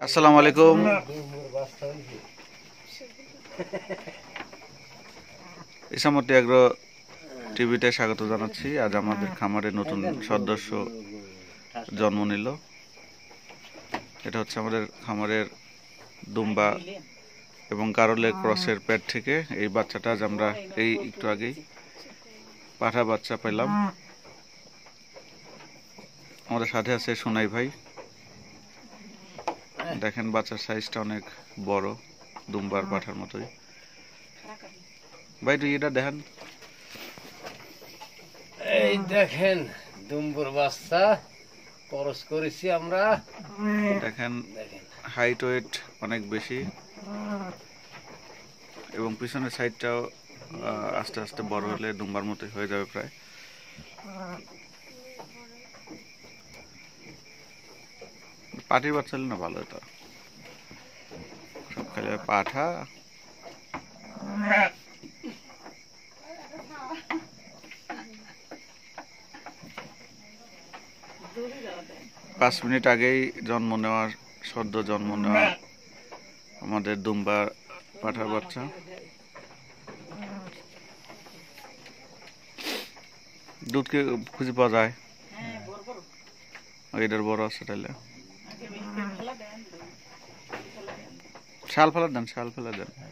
আসসালামু আলাইকুম। ইসামতি এগ্রো টিভিতে স্বাগত জানাচ্ছি। আজ আমাদের খামারে নতুন সদস্য জন্ম নিল। এটা হচ্ছে আমাদের খামারের দুম্বা এবং কারোলের ক্রসের পেট থেকে এই বাচ্চাটা আজ আমরা একটু আগেই পাঠা বাচ্চা পেলাম। আমাদের সাথে আছে সোনাই ভাই। দেখেন বাচ্চার সাইজটা অনেক বড়, দুম্বার পাঠার মতোই। ভাই তুই এটা দেখেন, এই দেখেন দুম্বুর বাচ্চা খরচ করেছি আমরা। দেখেন হাইট ওয়েট অনেক বেশি এবং পিছনের সাইডটাও আস্তে আস্তে বড় হলে দুম্বার মতোই হয়ে যাবে প্রায়। পাটির বাচ্চা হলে না ভালো হতো, সব খেলে পাঠা। পাঁচ মিনিট আগেই সদ্য জন্ম নেওয়া আমাদের দুম্বা পাঠার বাচ্চা। দুধ কে খুঁজে পাওয়া যায়, এটার বড় আছে তাইলে শাল ফেলা দেন, শাল ফেলা দেন।